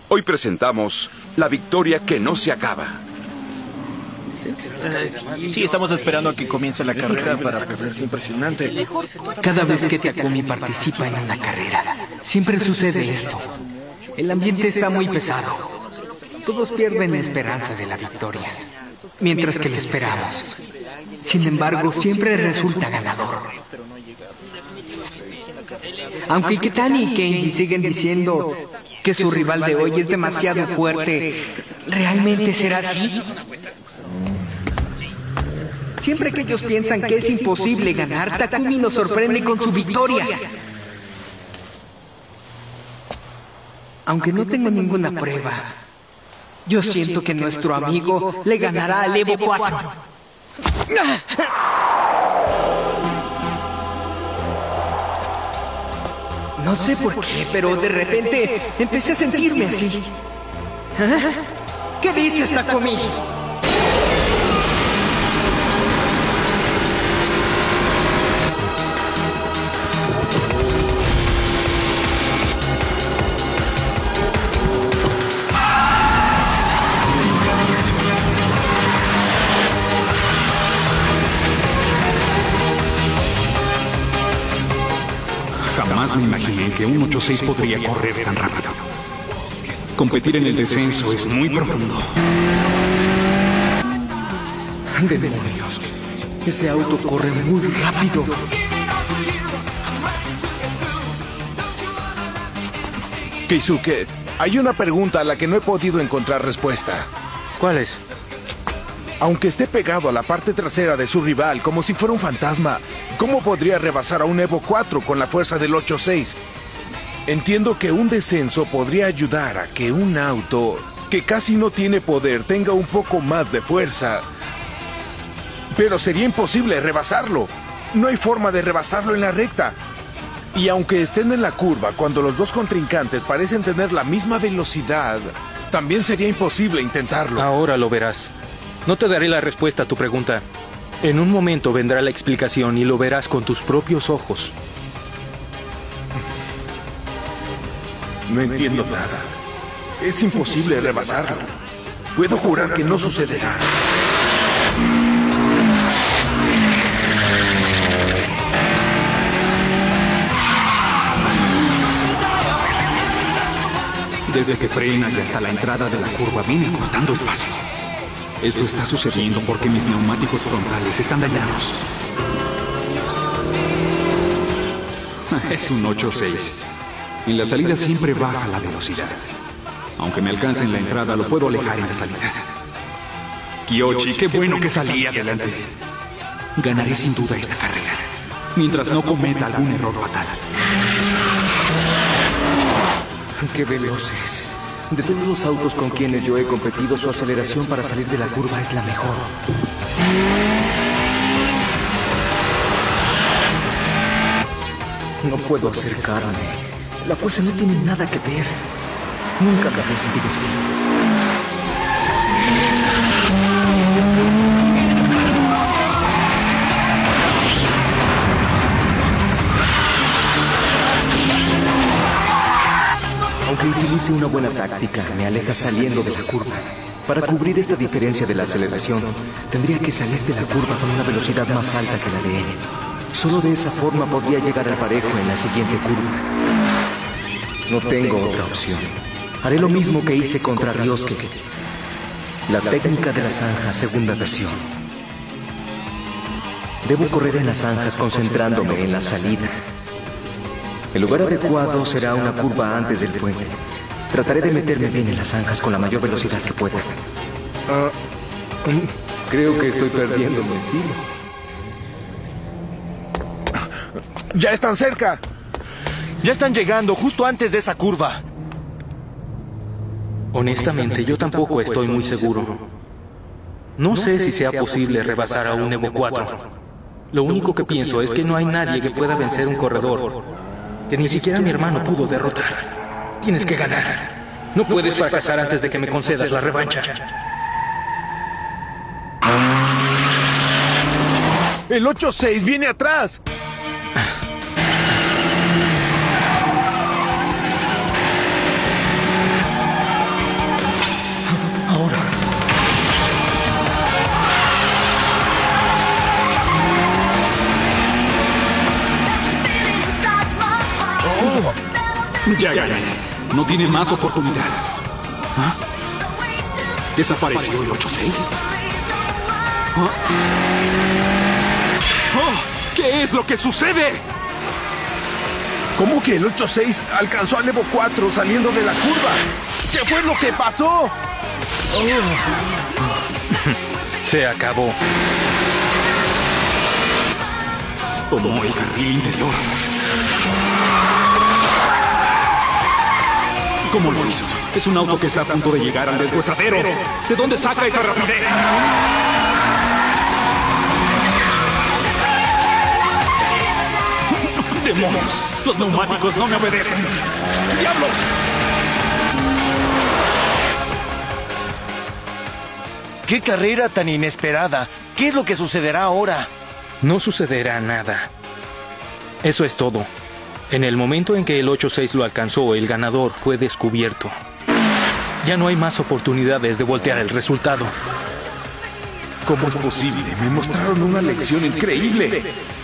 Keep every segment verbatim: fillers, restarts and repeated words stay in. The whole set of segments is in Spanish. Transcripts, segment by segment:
Hoy presentamos La victoria que no se acaba. Sí, estamos esperando a que comience la carrera para perder. Impresionante. Cada vez que Takumi participa en una carrera, siempre sucede esto. El ambiente está muy pesado. Todos pierden la esperanza de la victoria, mientras que lo esperamos. Sin embargo, siempre resulta ganador. Aunque Iketani y Kenji siguen diciendo que su rival de hoy es demasiado fuerte, ¿realmente será así? Siempre que ellos piensan que es imposible ganar, Takumi nos sorprende con su victoria. Aunque no tengo ninguna prueba, yo siento que nuestro amigo le ganará al Evo cuatro. No sé por qué, pero de repente empecé a sentirme así. ¿Ah? ¿Qué dices, Takumi? Jamás me imaginé que un ocho seis podría correr tan rápido. Competir en el descenso es muy profundo. ¡Demonios! Ese auto corre muy rápido. Keisuke, hay una pregunta a la que no he podido encontrar respuesta. ¿Cuál es? Aunque esté pegado a la parte trasera de su rival como si fuera un fantasma, ¿cómo podría rebasar a un Evo cuatro con la fuerza del ocho seis? Entiendo que un descenso podría ayudar a que un auto que casi no tiene poder tenga un poco más de fuerza. Pero sería imposible rebasarlo. No hay forma de rebasarlo en la recta. Y aunque estén en la curva, cuando los dos contrincantes parecen tener la misma velocidad, también sería imposible intentarlo. Ahora lo verás. No te daré la respuesta a tu pregunta. En un momento vendrá la explicación y lo verás con tus propios ojos. No entiendo nada. Es imposible rebasarlo. Puedo jurar que no sucederá. Desde que frena y hasta la entrada de la curva viene cortando espacio. Esto está sucediendo porque mis neumáticos frontales están dañados. Es un ocho seis. En la salida siempre baja la velocidad. Aunque me alcance en la entrada, lo puedo alejar en la salida. Kyoshi, qué bueno que salí adelante. Ganaré sin duda esta carrera, mientras no cometa algún error fatal. ¡Qué veloces! De todos los autos con quienes yo he competido, su aceleración para salir de la curva es la mejor. No puedo acercarme. La fuerza no tiene nada que ver. Nunca me había sentido así. Aunque utilice una buena táctica, me aleja saliendo de la curva. Para cubrir esta diferencia de la aceleración, tendría que salir de la curva con una velocidad más alta que la de él. Solo de esa forma podría llegar al parejo en la siguiente curva. No tengo otra opción. Haré lo mismo que hice contra Ryosuke. La técnica de la zanja, segunda versión. Debo correr en las zanjas concentrándome en la salida. El lugar adecuado será una curva antes del puente. Trataré de meterme bien en las zanjas con la mayor velocidad que pueda. Ah, creo que estoy perdiendo mi estilo. ¡Ya están cerca! Ya están llegando justo antes de esa curva. Honestamente, yo tampoco estoy muy seguro. No sé si sea posible rebasar a un Evo cuatro. Lo único que pienso es que no hay nadie que pueda vencer un corredor que ni siquiera mi hermano pudo derrotar. Tienes que ganar. No puedes fracasar antes de que me concedas la revancha. ¡El ocho seis viene atrás! Ya gané. No tiene más oportunidad. ¿Ah? ¿Desapareció el ocho seis? ¿Ah? ¡Oh! ¿Qué es lo que sucede? ¿Cómo que el ocho seis alcanzó al Evo cuatro saliendo de la curva? ¿Qué fue lo que pasó? Oh. Se acabó. Tomó el carril interior. ¿Cómo lo hizo? Es un auto que está a punto de llegar al deshuesadero. ¿De dónde saca esa rapidez? ¡Demonios! ¡Los neumáticos no me obedecen! ¡Diablos! ¡Qué carrera tan inesperada! ¿Qué es lo que sucederá ahora? No sucederá nada. Eso es todo. En el momento en que el ocho seis lo alcanzó, el ganador fue descubierto. Ya no hay más oportunidades de voltear el resultado. ¿Cómo es posible? Me mostraron una lección increíble. ¡El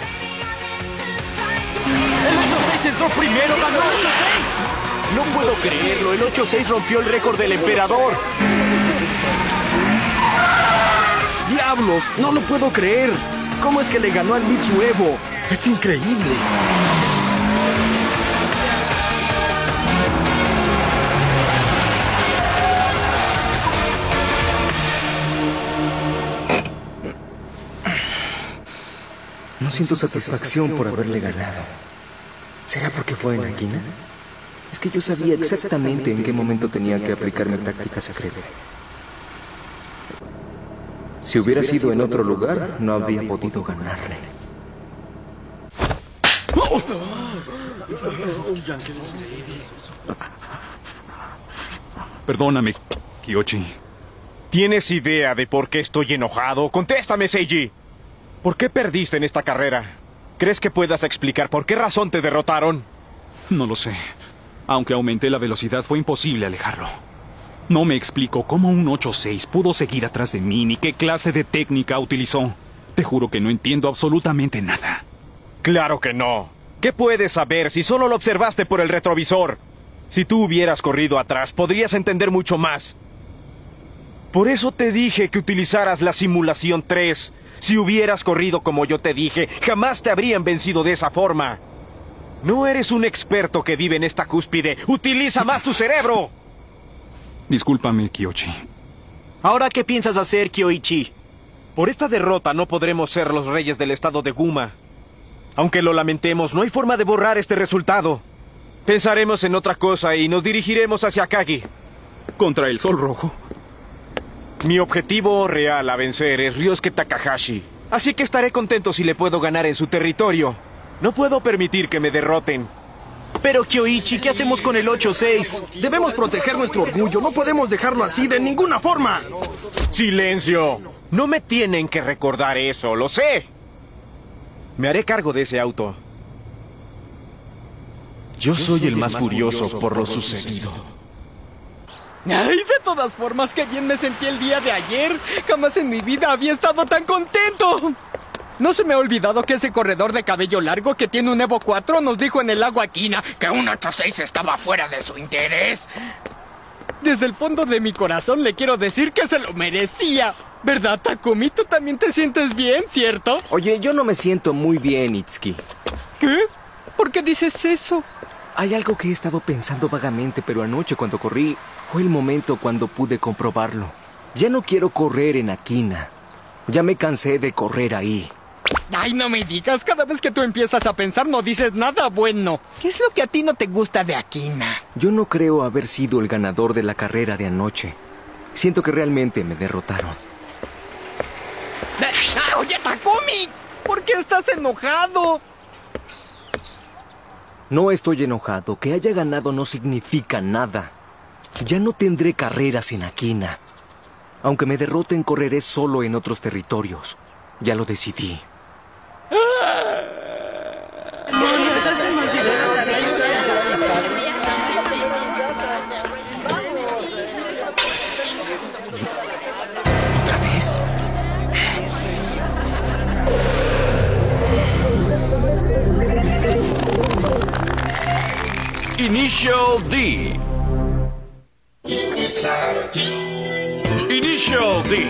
ocho seis entró primero! ¡Ganó el ocho seis! No puedo creerlo. El ocho seis rompió el récord del emperador. ¡Diablos! ¡No lo puedo creer! ¿Cómo es que le ganó al Mitsu Evo? ¡Es increíble! No siento satisfacción por haberle ganado. ¿Será porque fue en Aquina? Es que yo sabía exactamente en qué momento tenía que aplicar mi táctica secreta. Si hubiera sido en otro lugar, no habría podido ganarle. Perdóname, Kyoshi. ¿Tienes idea de por qué estoy enojado? Contéstame, Seiji. ¿Por qué perdiste en esta carrera? ¿Crees que puedas explicar por qué razón te derrotaron? No lo sé. Aunque aumenté la velocidad, fue imposible alejarlo. No me explico cómo un ocho seis pudo seguir atrás de mí ni qué clase de técnica utilizó. Te juro que no entiendo absolutamente nada. ¡Claro que no! ¿Qué puedes saber si solo lo observaste por el retrovisor? Si tú hubieras corrido atrás, podrías entender mucho más. Por eso te dije que utilizaras la simulación tres. Si hubieras corrido como yo te dije, jamás te habrían vencido de esa forma. No eres un experto que vive en esta cúspide. ¡Utiliza más tu cerebro! Discúlpame, Kyoshi. ¿Ahora qué piensas hacer, Kyoichi? Por esta derrota no podremos ser los reyes del estado de Guma. Aunque lo lamentemos, no hay forma de borrar este resultado. Pensaremos en otra cosa y nos dirigiremos hacia Akagi. ¿Contra el Sol Rojo? Mi objetivo real a vencer es Ryosuke Takahashi. Así que estaré contento si le puedo ganar en su territorio. No puedo permitir que me derroten. Pero, Kyoichi, ¿qué hacemos con el ocho seis? Debemos proteger nuestro orgullo. No podemos dejarlo así de ninguna forma. ¡Silencio! No me tienen que recordar eso, lo sé. Me haré cargo de ese auto. Yo soy el más furioso por lo sucedido. Ay, de todas formas, qué bien me sentí el día de ayer. Jamás en mi vida había estado tan contento. No se me ha olvidado que ese corredor de cabello largo que tiene un Evo cuatro nos dijo en el lago Aquina que un ocho seis estaba fuera de su interés. Desde el fondo de mi corazón le quiero decir que se lo merecía. ¿Verdad, Takumi? Tú también te sientes bien, ¿cierto? Oye, yo no me siento muy bien, Itsuki. ¿Qué? ¿Por qué dices eso? Hay algo que he estado pensando vagamente, pero anoche cuando corrí fue el momento cuando pude comprobarlo. Ya no quiero correr en Aquina. Ya me cansé de correr ahí. Ay, no me digas. Cada vez que tú empiezas a pensar no dices nada bueno. ¿Qué es lo que a ti no te gusta de Aquina? Yo no creo haber sido el ganador de la carrera de anoche. Siento que realmente me derrotaron. ¡Ah, oye, Takumi! ¿Por qué estás enojado? No estoy enojado. Que haya ganado no significa nada. Ya no tendré carreras en Aquina. Aunque me derroten, correré solo en otros territorios. Ya lo decidí. ¿Otra vez? Initial D. Initial D.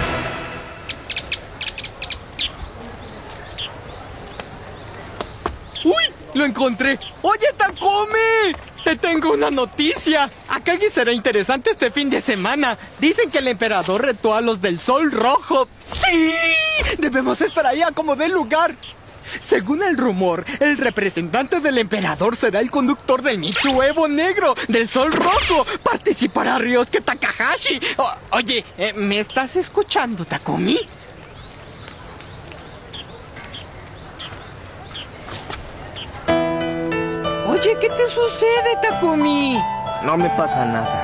¡Uy! ¡Lo encontré! ¡Oye, Takumi! ¡Te tengo una noticia! Akagi será interesante este fin de semana. Dicen que el emperador retó a los del Sol Rojo. ¡Sí! Debemos estar ahí a como dé lugar. Según el rumor, el representante del emperador será el conductor del Mitsu Evo negro del Sol Rojo. Participará Ryosuke Takahashi. O- oye, eh, ¿me estás escuchando, Takumi? Oye, ¿qué te sucede, Takumi? No me pasa nada.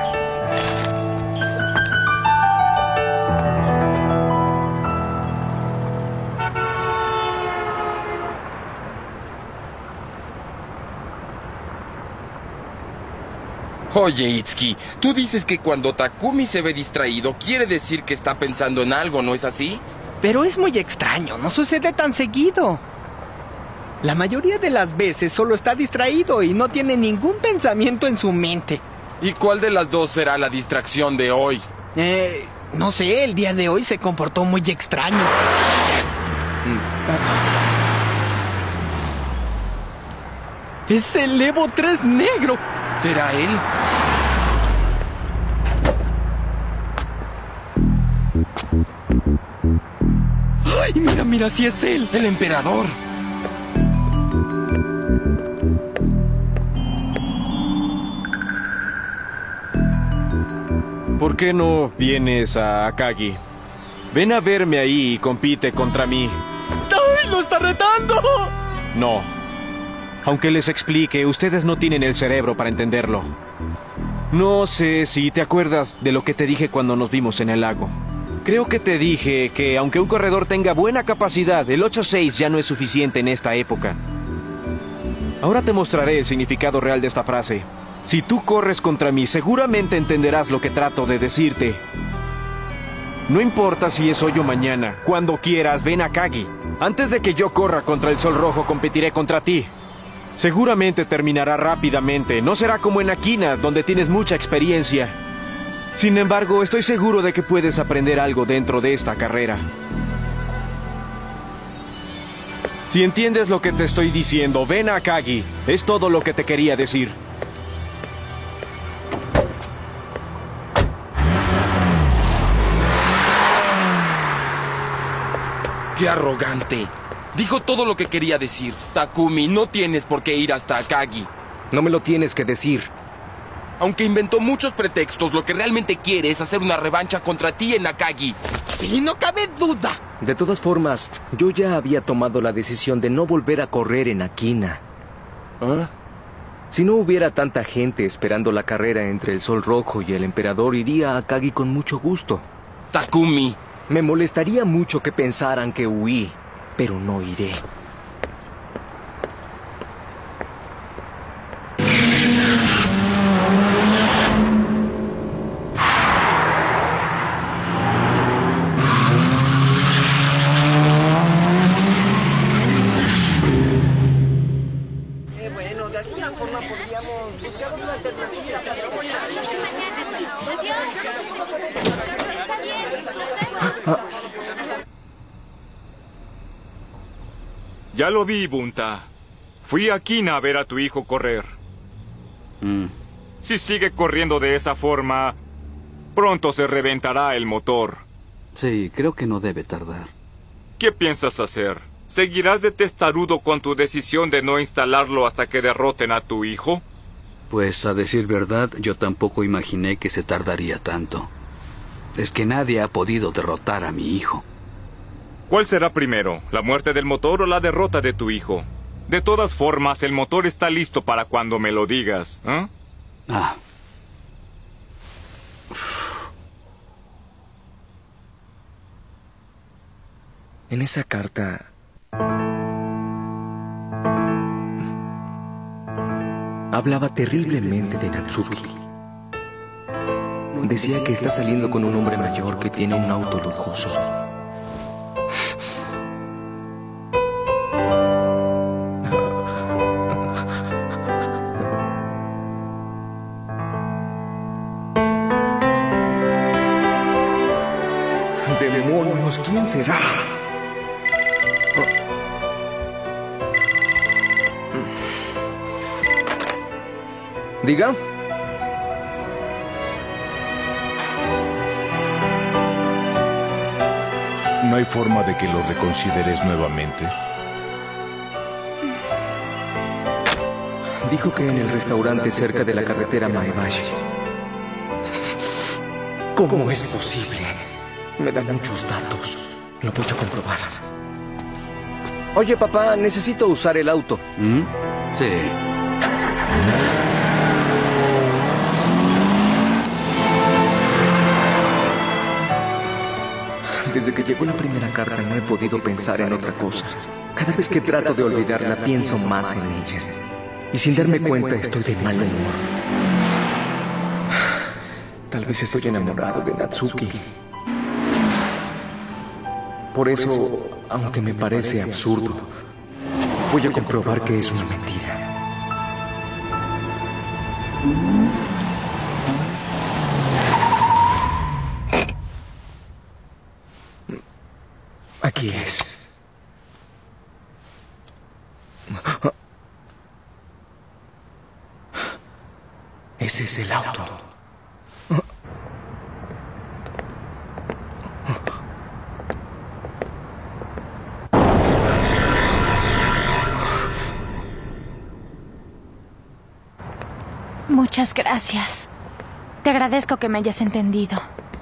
Oye, Itsuki, tú dices que cuando Takumi se ve distraído quiere decir que está pensando en algo, ¿no es así? Pero es muy extraño, no sucede tan seguido. La mayoría de las veces solo está distraído y no tiene ningún pensamiento en su mente. ¿Y cuál de las dos será la distracción de hoy? Eh, no sé, el día de hoy se comportó muy extraño. Es el Evo tres negro. ¿Será él? ¡Ay, mira, mira, si es él! ¡El emperador! ¿Por qué no vienes a Akagi? Ven a verme ahí y compite contra mí. ¡Ay, lo está retando! No. Aunque les explique, ustedes no tienen el cerebro para entenderlo. No sé si te acuerdas de lo que te dije cuando nos vimos en el lago. Creo que te dije que aunque un corredor tenga buena capacidad, el ocho seis ya no es suficiente en esta época. Ahora te mostraré el significado real de esta frase. Si tú corres contra mí, seguramente entenderás lo que trato de decirte. No importa si es hoy o mañana, cuando quieras, ven a Akagi. Antes de que yo corra contra el Sol Rojo, competiré contra ti. Seguramente terminará rápidamente, no será como en Akina, donde tienes mucha experiencia. Sin embargo, estoy seguro de que puedes aprender algo dentro de esta carrera. Si entiendes lo que te estoy diciendo, ven a Akagi. Es todo lo que te quería decir. ¡Qué arrogante! Dijo todo lo que quería decir. Takumi, no tienes por qué ir hasta Akagi. No me lo tienes que decir. Aunque inventó muchos pretextos, lo que realmente quiere es hacer una revancha contra ti en Akagi. ¡Y no cabe duda! De todas formas, yo ya había tomado la decisión de no volver a correr en Akina. ¿Ah? Si no hubiera tanta gente esperando la carrera entre el Sol Rojo y el Emperador, iría a Akagi con mucho gusto. Takumi. Me molestaría mucho que pensaran que huí, pero no iré. Ya lo vi, Bunta. Fui a Akina a ver a tu hijo correr. Mm. Si sigue corriendo de esa forma, pronto se reventará el motor. Sí, creo que no debe tardar. ¿Qué piensas hacer? ¿Seguirás de testarudo con tu decisión de no instalarlo hasta que derroten a tu hijo? Pues, a decir verdad, yo tampoco imaginé que se tardaría tanto. Es que nadie ha podido derrotar a mi hijo. ¿Cuál será primero, la muerte del motor o la derrota de tu hijo? De todas formas, el motor está listo para cuando me lo digas, ¿eh? Ah. En esa carta... hablaba terriblemente de Natsuki. Decía que está saliendo con un hombre mayor que tiene un auto lujoso. ¡Demonios! ¿Quién será? ¿Diga? ¿No hay forma de que lo reconsideres nuevamente? Dijo que en el restaurante cerca de la carretera Maebashi. ¿Cómo es posible? Me da muchos datos. Lo voy a comprobar. Oye, papá, necesito usar el auto. ¿Mm? Sí. Desde que llegó la primera carta no he podido pensar en otra cosa. Cada vez que trato de olvidarla pienso más en ella. Y sin darme cuenta estoy de mal humor. Tal vez estoy enamorado de Natsuki. Por eso, aunque me parece absurdo, voy a comprobar que es una mentira. Aquí es. Ese es el auto. Muchas gracias. Te agradezco que me hayas entendido.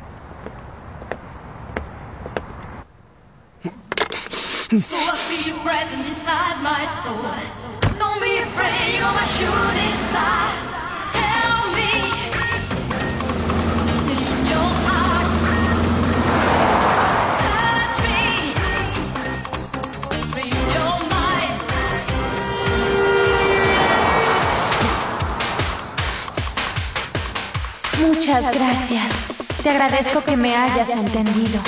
So I feel present inside my soul. Don't be afraid, you're my shooting star. Tell me in your heart. Touch me, in your mind. Muchas gracias. Te agradezco que me hayas entendido.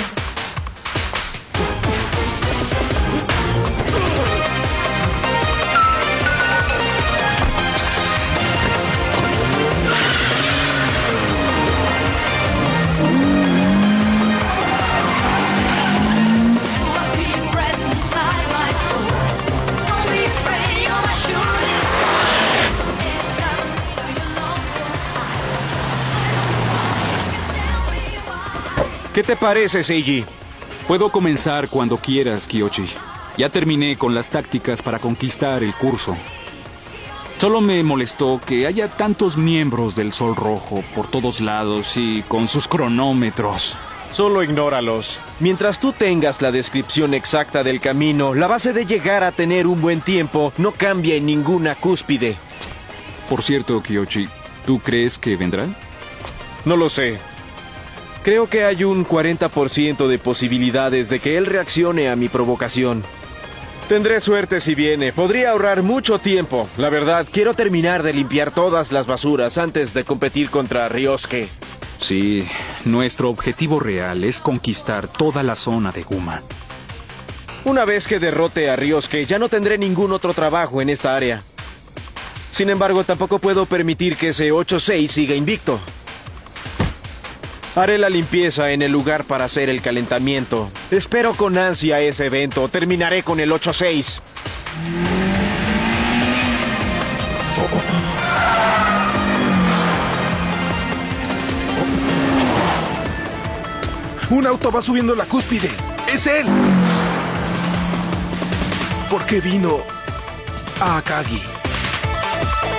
¿Qué te parece, Seiji? Puedo comenzar cuando quieras, Kyoshi. Ya terminé con las tácticas para conquistar el curso. Solo me molestó que haya tantos miembros del Sol Rojo por todos lados y con sus cronómetros. Solo ignóralos. Mientras tú tengas la descripción exacta del camino, la base de llegar a tener un buen tiempo no cambia en ninguna cúspide. Por cierto, Kyoshi, ¿tú crees que vendrán? No lo sé. Creo que hay un cuarenta por ciento de posibilidades de que él reaccione a mi provocación. Tendré suerte si viene. Podría ahorrar mucho tiempo. La verdad, quiero terminar de limpiar todas las basuras antes de competir contra Ryosuke. Sí, nuestro objetivo real es conquistar toda la zona de Guma. Una vez que derrote a Ryosuke, ya no tendré ningún otro trabajo en esta área. Sin embargo, tampoco puedo permitir que ese ocho seis siga invicto. Haré la limpieza en el lugar para hacer el calentamiento. Espero con ansia ese evento. Terminaré con el ocho seis. Un auto va subiendo la cúspide. ¡Es él! ¿Por qué vino a Akagi?